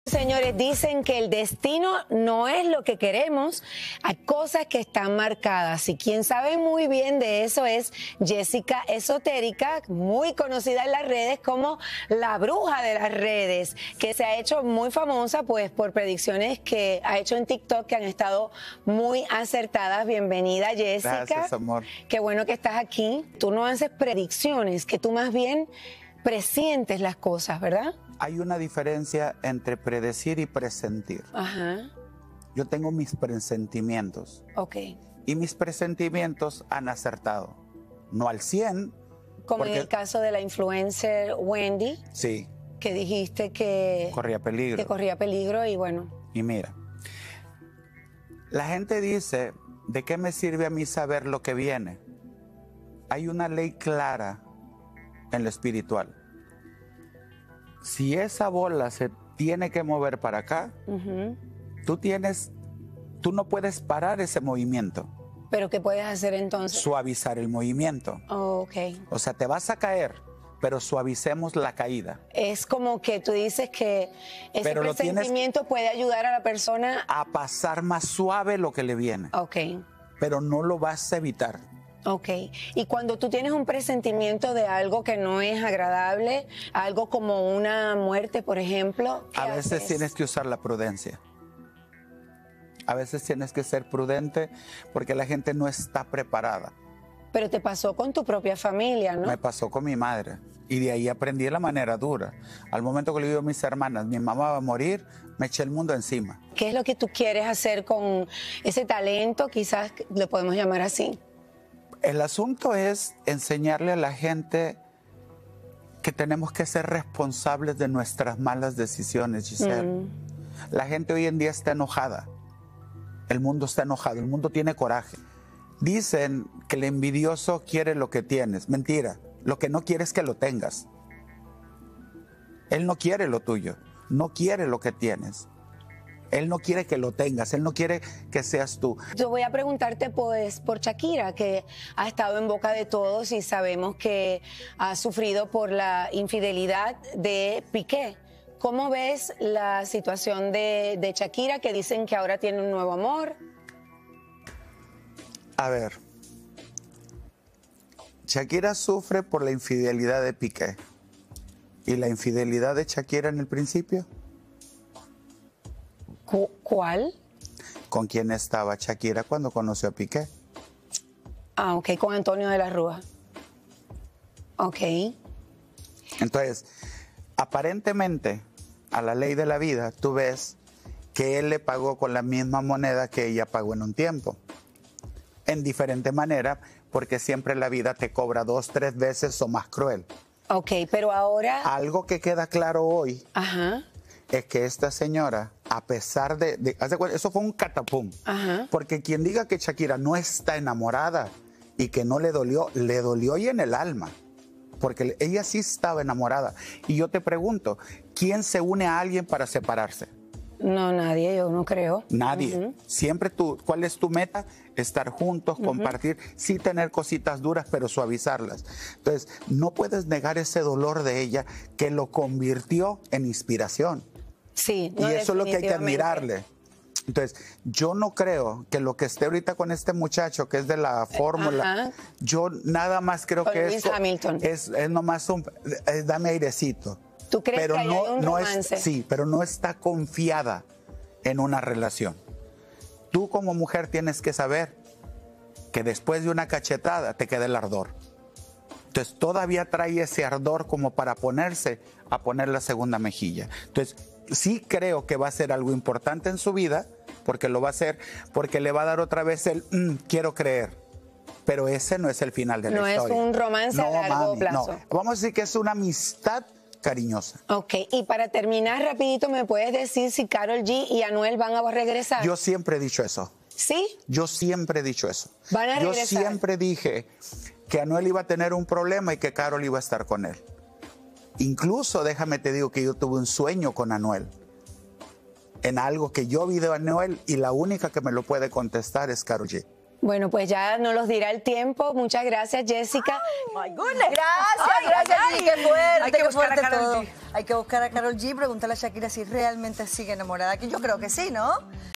Señores, dicen que el destino no es lo que queremos, hay cosas que están marcadas y quien sabe muy bien de eso es Jessica Esotérica, muy conocida en las redes como la bruja de las redes, que se ha hecho muy famosa pues por predicciones que ha hecho en TikTok que han estado muy acertadas. Bienvenida, Jessica. Gracias, amor. Qué bueno que estás aquí. Tú no haces predicciones, que tú más bien presientes las cosas, ¿verdad? Hay una diferencia entre predecir y presentir. Ajá. Yo tengo mis presentimientos. Ok. Y mis presentimientos han acertado. No al 100. Como porque, en el caso de la influencer Wendy. Sí. Que dijiste que corría peligro. Que corría peligro y bueno. Y mira, la gente dice, ¿de qué me sirve a mí saber lo que viene? Hay una ley clara en lo espiritual. Si esa bola se tiene que mover para acá, tú no puedes parar ese movimiento. ¿Pero qué puedes hacer entonces? Suavizar el movimiento. Oh, ok. O sea, te vas a caer, pero suavicemos la caída. Es como que tú dices que ese presentimiento puede ayudar a la persona a pasar más suave lo que le viene. Ok. Pero no lo vas a evitar. Ok, y cuando tú tienes un presentimiento de algo que no es agradable, algo como una muerte, por ejemplo, ¿qué a veces haces? Tienes que usar la prudencia. A veces tienes que ser prudente porque la gente no está preparada. Pero te pasó con tu propia familia, ¿no? Me pasó con mi madre y de ahí aprendí de la manera dura. Al momento que le digo a mis hermanas, mi mamá va a morir, me eché el mundo encima. ¿Qué es lo que tú quieres hacer con ese talento? Quizás le podemos llamar así. El asunto es enseñarle a la gente que tenemos que ser responsables de nuestras malas decisiones, Giselle. La gente hoy en día está enojada. El mundo está enojado, el mundo tiene coraje. Dicen que el envidioso quiere lo que tienes. Mentira, lo que no quiere es que lo tengas. Él no quiere lo tuyo, no quiere lo que tienes. Él no quiere que lo tengas, él no quiere que seas tú. Yo voy a preguntarte pues por Shakira, que ha estado en boca de todos y sabemos que ha sufrido por la infidelidad de Piqué. ¿Cómo ves la situación de Shakira, que dicen que ahora tiene un nuevo amor? A ver, Shakira sufre por la infidelidad de Piqué. ¿Y la infidelidad de Shakira en el principio? ¿Cuál? ¿Con quién estaba Shakira cuando conoció a Piqué? Ah, ok, con Antonio de la Rúa. Ok. Entonces, aparentemente, a la ley de la vida, tú ves que él le pagó con la misma moneda que ella pagó en un tiempo. En diferente manera, porque siempre la vida te cobra 2, 3 veces o más cruel. Ok, pero ahora... Algo que queda claro hoy... Ajá. Es que esta señora, a pesar de eso fue un catapum. Ajá. Porque quien diga que Shakira no está enamorada y que no le dolió y en el alma. Porque ella sí estaba enamorada. Y yo te pregunto, ¿quién se une a alguien para separarse? No, nadie, yo no creo. Nadie. Siempre tú, ¿cuál es tu meta? Estar juntos, compartir, sí tener cositas duras, pero suavizarlas. Entonces, no puedes negar ese dolor de ella que lo convirtió en inspiración. Sí, no, y eso es lo que hay que admirarle. Entonces, yo no creo que lo que esté ahorita con este muchacho, que es de la fórmula, yo nada más creo que Lewis Hamilton. Es nomás dame airecito. ¿Tú crees pero que hay un romance? Sí, pero no está confiada en una relación. Tú como mujer tienes que saber que después de una cachetada te queda el ardor. Entonces, todavía trae ese ardor como para ponerse a poner la segunda mejilla. Entonces, sí creo que va a ser algo importante en su vida, porque lo va a hacer, porque le va a dar otra vez el quiero creer. Pero ese no es el final de la historia. No es un romance a largo plazo. No. Vamos a decir que es una amistad cariñosa. Ok, y para terminar rapidito, ¿me puedes decir si Karol G y Anuel van a regresar? Yo siempre he dicho eso. ¿Sí? Yo siempre he dicho eso. ¿Van a regresar? Yo siempre dije que Anuel iba a tener un problema y que Karol iba a estar con él. Incluso, déjame te digo que yo tuve un sueño con Anuel. En algo que yo vi de Anuel y la única que me lo puede contestar es Karol G. Bueno, pues ya nos los dirá el tiempo. Muchas gracias, Jessica. My goodness. Gracias, Ay, gracias, ay, qué fuerte, hay que qué buscar a fuerte Karol todo. G. Hay que buscar a Karol G y preguntarle a Shakira si realmente sigue enamorada, que yo creo que sí, ¿no?